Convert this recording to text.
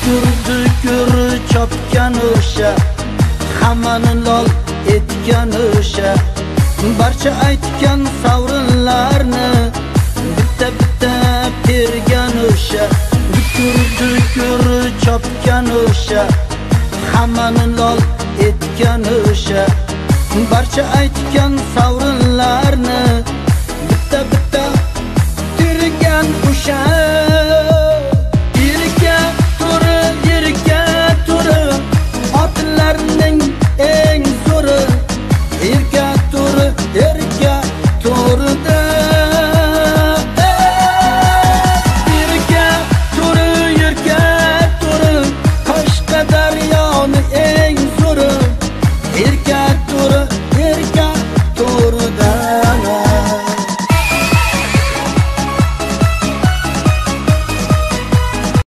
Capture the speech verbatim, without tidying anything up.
Dukur dukur chopgan o'sha, hammani lol etgan o'sha, barcha aytgan sovrinlarni bitta bitta bergan o'sha. Dukur dukur chopgan o'sha, hammani lol etgan o'sha, barcha aytgan sovrinlarni